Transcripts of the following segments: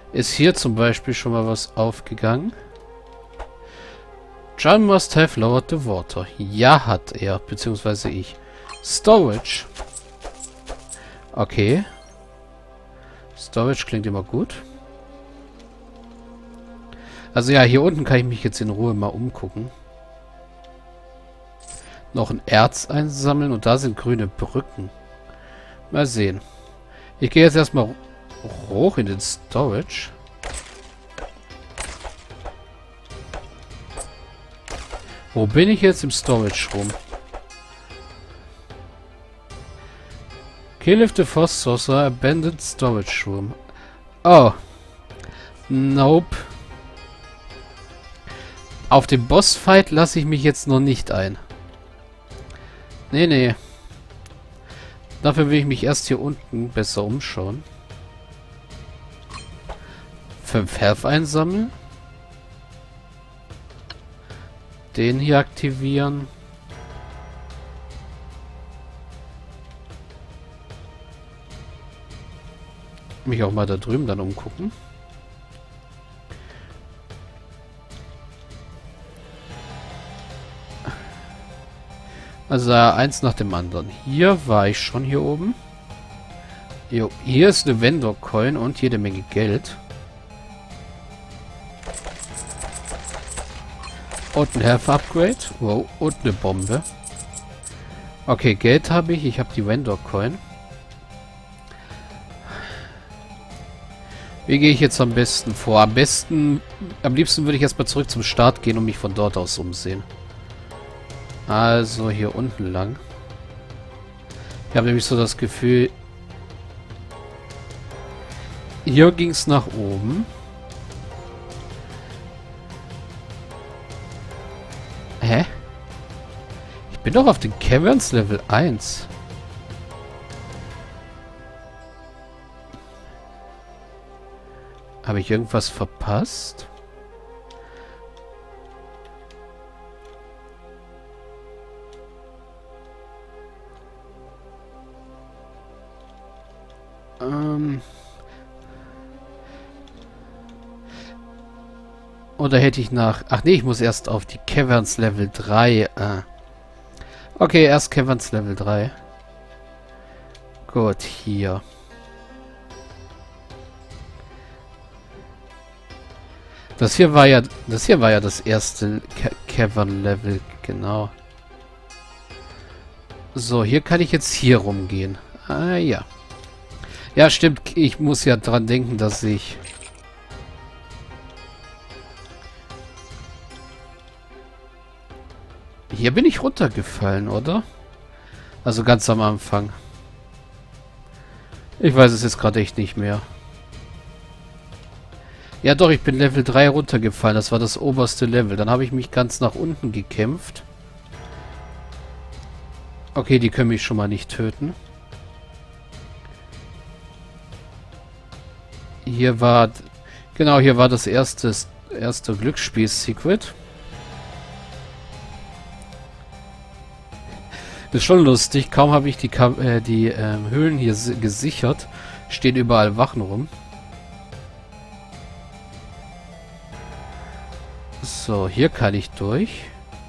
Ist hier zum Beispiel schon mal was aufgegangen? John must have lowered the water. Ja, hat er. Beziehungsweise ich. Storage. Okay. Storage klingt immer gut. Also ja, hier unten kann ich mich jetzt in Ruhe mal umgucken. Noch ein Erz einsammeln und da sind grüne Brücken. Mal sehen. Ich gehe jetzt erstmal hoch in den Storage. Wo bin ich jetzt im Storage Room? Kill if the Force Saucer abandoned Storage Room. Oh. Nope. Auf den Bossfight lasse ich mich jetzt noch nicht ein. Nee, nee. Dafür will ich mich erst hier unten besser umschauen. 5 Health einsammeln. Den hier aktivieren. Mich auch mal da drüben dann umgucken. Also eins nach dem anderen. Hier war ich schon hier oben. Jo, hier ist eine Vendor Coin und jede Menge Geld. Und ein Health Upgrade. Wow, und eine Bombe. Okay, Geld habe ich. Ich habe die Vendor Coin. Wie gehe ich jetzt am besten vor? Am liebsten würde ich erstmal zurück zum Start gehen und mich von dort aus umsehen. Also hier unten lang. Ich habe nämlich so das Gefühl, hier ging es nach oben. Hä? Ich bin doch auf den Caverns Level 1. Habe ich irgendwas verpasst? Oder hätte ich nach... Ach nee, ich muss erst auf die Caverns Level 3. Okay, erst Caverns Level 3. Gut, hier. Das hier war ja das erste Cavern Level, genau. So, hier kann ich jetzt hier rumgehen. Ah, ja. Ja, stimmt. Ich muss ja dran denken, dass ich... Hier bin ich runtergefallen, oder? Also ganz am Anfang. Ich weiß es jetzt gerade echt nicht mehr. Ja doch, ich bin Level 3 runtergefallen. Das war das oberste Level. Dann habe ich mich ganz nach unten gekämpft. Okay, die können mich schon mal nicht töten. Hier war... Genau, hier war das erste Glücksspiel-Secret. Ist schon lustig. Kaum habe ich die Höhlen hier gesichert, stehen überall Wachen rum. So, hier kann ich durch.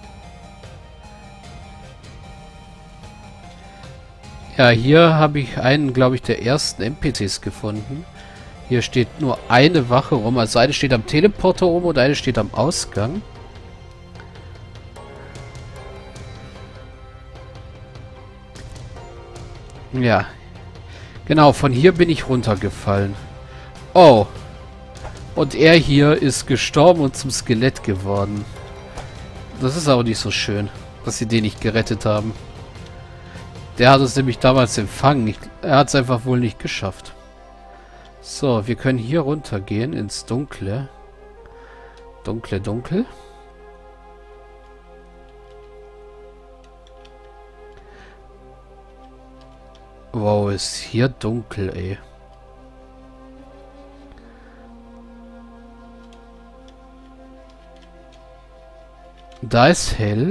Ja, hier habe ich einen, glaube ich, der ersten NPCs gefunden. Hier steht nur eine Wache rum. Also eine steht am Teleporter rum und eine steht am Ausgang. Ja. Genau, von hier bin ich runtergefallen. Oh. Und er hier ist gestorben und zum Skelett geworden. Das ist auch nicht so schön, dass sie den nicht gerettet haben. Der hat es nämlich damals empfangen. Er hat es einfach wohl nicht geschafft. So, wir können hier runtergehen ins Dunkle. Dunkle, dunkel. Wow, ist hier dunkel, ey. Da ist hell.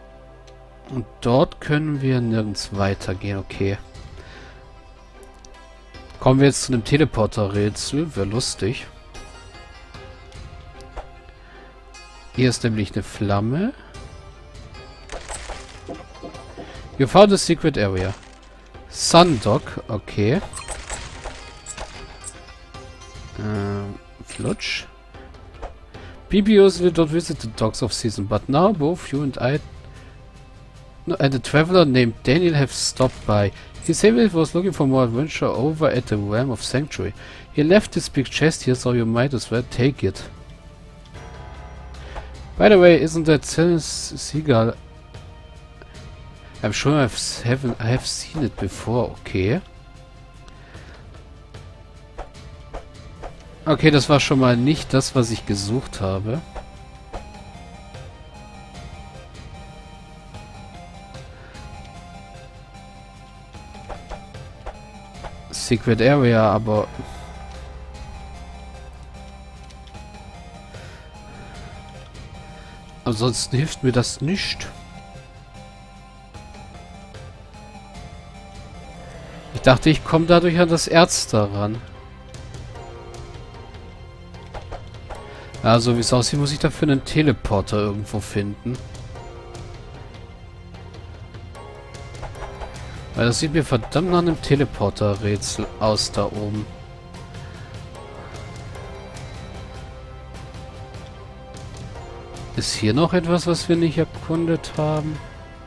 Und dort können wir nirgends weitergehen, okay. Kommen wir jetzt zu einem Teleporter-Rätsel. Wäre lustig. Hier ist nämlich eine Flamme. You found a secret area. Sundock, okay. Flutsch. BBOs will not visit the docks of season, but now both you and I and a traveler named Daniel have stopped by. He said he was looking for more adventure over at the Realm of Sanctuary. He left this big chest here, so you might as well take it. By the way, isn't that seagull? I'm sure I have seen it before. Okay. Okay, das war schon mal nicht das, was ich gesucht habe. Secret Area, aber... Ansonsten hilft mir das nicht. Ich dachte, ich komme dadurch an das Erz daran. Also, wie es aussieht, muss ich dafür einen Teleporter irgendwo finden. Weil das sieht mir verdammt nach einem Teleporter-Rätsel aus da oben. Ist hier noch etwas, was wir nicht erkundet haben?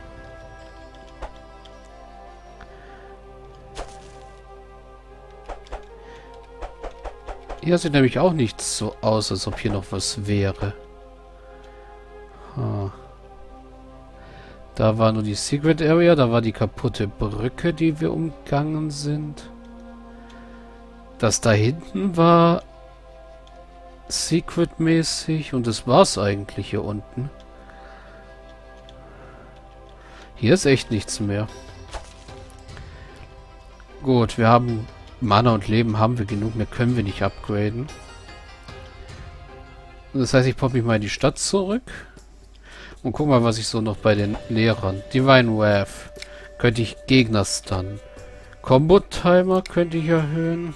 Hier sieht nämlich auch nicht so aus, als ob hier noch was wäre. Da war nur die Secret Area, da war die kaputte Brücke, die wir umgangen sind. Das da hinten war Secret-mäßig und das war's eigentlich hier unten. Hier ist echt nichts mehr. Gut, wir haben Mana und Leben haben wir genug, mehr können wir nicht upgraden. Das heißt, ich poppe mich mal in die Stadt zurück. Und guck mal, was ich so noch bei den Lehrern. Divine Wrath. Könnte ich Gegner stunnen. Combo Timer könnte ich erhöhen.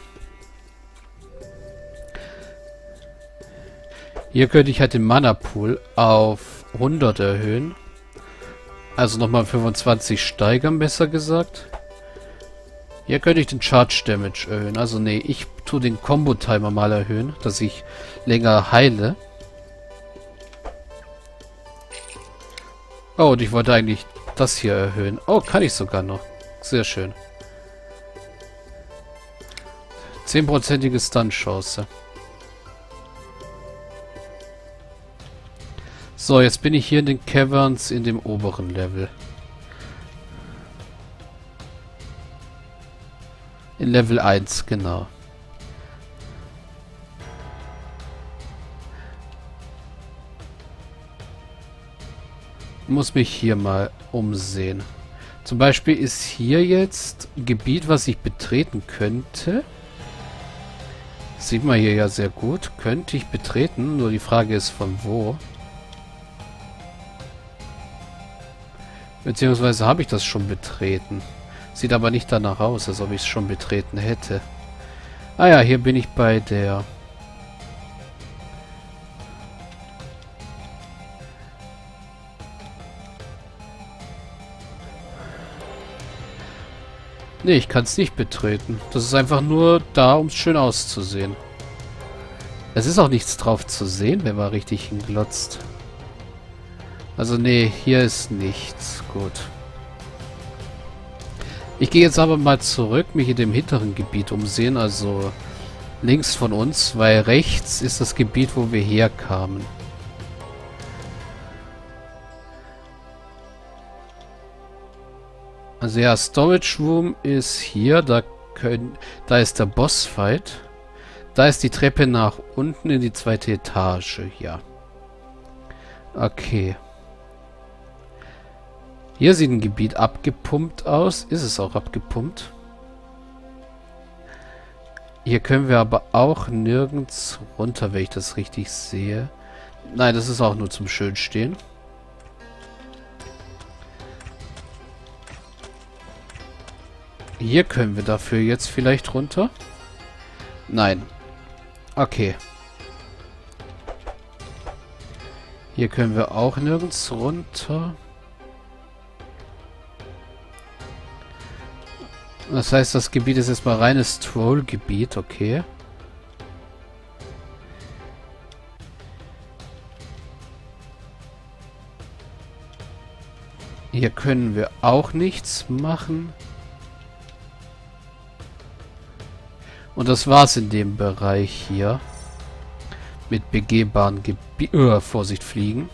Hier könnte ich halt den Mana Pool auf 100 erhöhen. Also nochmal 25 steigern, besser gesagt. Hier könnte ich den Charge Damage erhöhen. Also nee, ich tue den Combo Timer mal erhöhen, dass ich länger heile. Oh, und ich wollte eigentlich das hier erhöhen. Oh, kann ich sogar noch. Sehr schön. 10%ige Stun-Chance. So, jetzt bin ich hier in den Caverns in dem oberen Level. In Level 1, genau. Muss mich hier mal umsehen. Zum Beispiel ist hier jetzt ein Gebiet, was ich betreten könnte. Sieht man hier ja sehr gut. Könnte ich betreten, nur die Frage ist von wo. Beziehungsweise habe ich das schon betreten. Sieht aber nicht danach aus, als ob ich es schon betreten hätte. Ah ja, hier bin ich bei der... Nee, ich kann es nicht betreten. Das ist einfach nur da, um es schön auszusehen. Es ist auch nichts drauf zu sehen, wenn man richtig hinglotzt. Also nee, hier ist nichts. Gut. Ich gehe jetzt aber mal zurück, mich in dem hinteren Gebiet umsehen, also links von uns, weil rechts ist das Gebiet, wo wir herkamen. Also ja, Storage Room ist hier, da ist der Bossfight. Da ist die Treppe nach unten in die zweite Etage, ja. Okay. Hier sieht ein Gebiet abgepumpt aus. Ist es auch abgepumpt? Hier können wir aber auch nirgends runter, wenn ich das richtig sehe. Nein, das ist auch nur zum Schönstehen. Hier können wir dafür jetzt vielleicht runter. Nein. Okay. Hier können wir auch nirgends runter. Das heißt, das Gebiet ist jetzt mal reines Troll-Gebiet, okay. Hier können wir auch nichts machen. Und das war's in dem Bereich hier. Mit begehbaren Gebiet. Vorsicht, fliegen.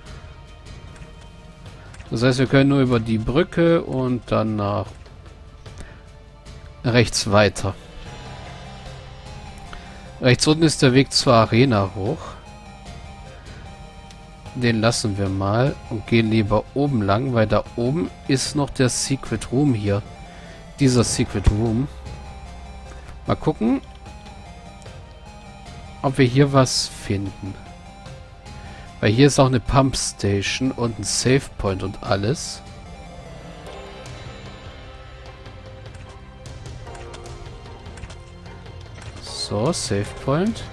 Das heißt, wir können nur über die Brücke und dann nach rechts weiter. Rechts unten ist der Weg zur Arena hoch. Den lassen wir mal und gehen lieber oben lang, weil da oben ist noch der Secret Room hier. Dieser Secret Room. Mal gucken, ob wir hier was finden. Weil hier ist auch eine Pump Station und ein Save Point und alles. So, Save Point.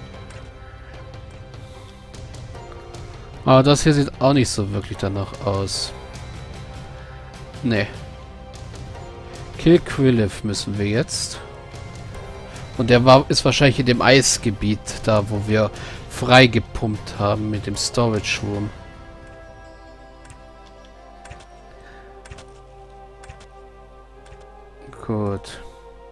Aber das hier sieht auch nicht so wirklich danach aus. Nee. Kill Quillif müssen wir jetzt. Und der ist wahrscheinlich in dem Eisgebiet, da wo wir frei gepumpt haben mit dem Storage Room. Gut.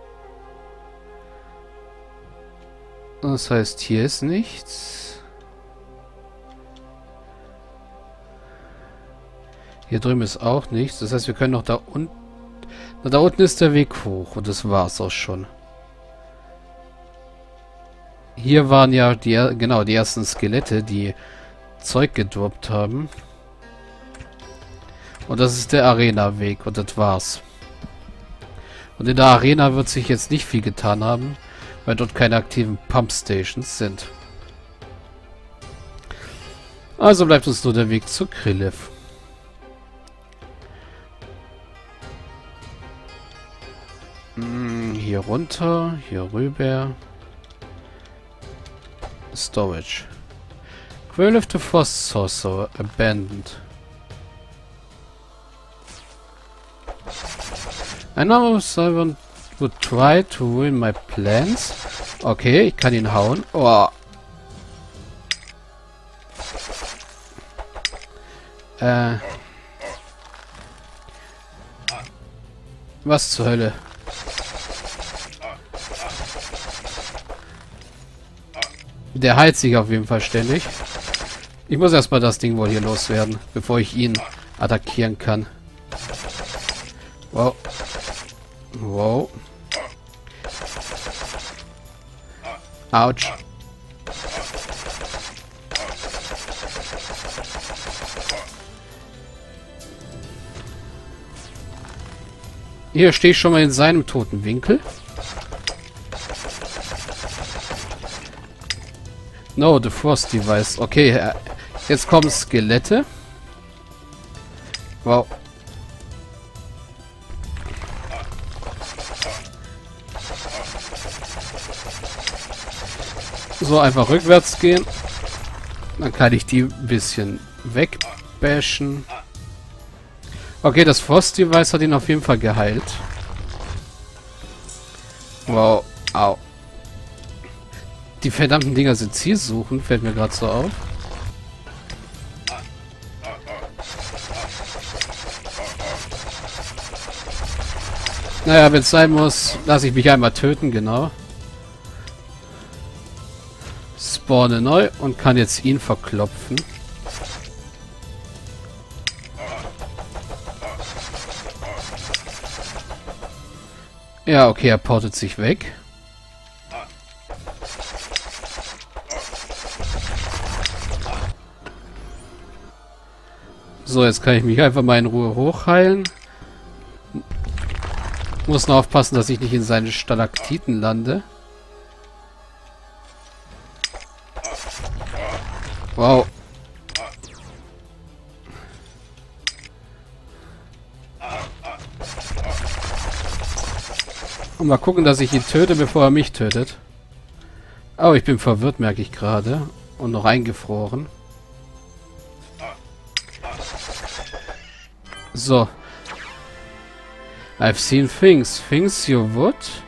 Das heißt, hier ist nichts. Hier drüben ist auch nichts. Das heißt, wir können noch da unten... Da unten ist der Weg hoch. Und das war's auch schon. Hier waren ja die ersten Skelette, die Zeug gedroppt haben. Und das ist der Arena-Weg. Und das war's. Und in der Arena wird sich jetzt nicht viel getan haben, weil dort keine aktiven Pump-Stations sind. Also bleibt uns nur der Weg zu Krillif. Hier runter, hier rüber. Storage. Quell of the Frost Sorcerer abandoned. I know someone would try to ruin my plans. Okay, ich kann ihn hauen. Oh. Was zur Hölle? Der heilt sich auf jeden Fall ständig. Ich muss erstmal das Ding wohl hier loswerden, bevor ich ihn attackieren kann. Wow. Wow. Autsch. Hier stehe ich schon mal in seinem toten Winkel. No, the Frost Device. Okay, jetzt kommen Skelette. Wow. So, einfach rückwärts gehen. Dann kann ich die ein bisschen wegbashen. Okay, das Frost Device hat ihn auf jeden Fall geheilt. Wow. Au. Die verdammten Dinger sind zielsuchend, fällt mir gerade so auf. Naja, wenn es sein muss, lasse ich mich einmal töten, genau. Spawne neu und kann jetzt ihn verklopfen. Ja, okay, er portet sich weg. So, jetzt kann ich mich einfach mal in Ruhe hochheilen. Muss nur aufpassen, dass ich nicht in seine Stalaktiten lande. Wow. Und mal gucken, dass ich ihn töte, bevor er mich tötet. Oh, ich bin verwirrt, merke ich gerade. Und noch eingefroren. So. I've seen things. Things you would...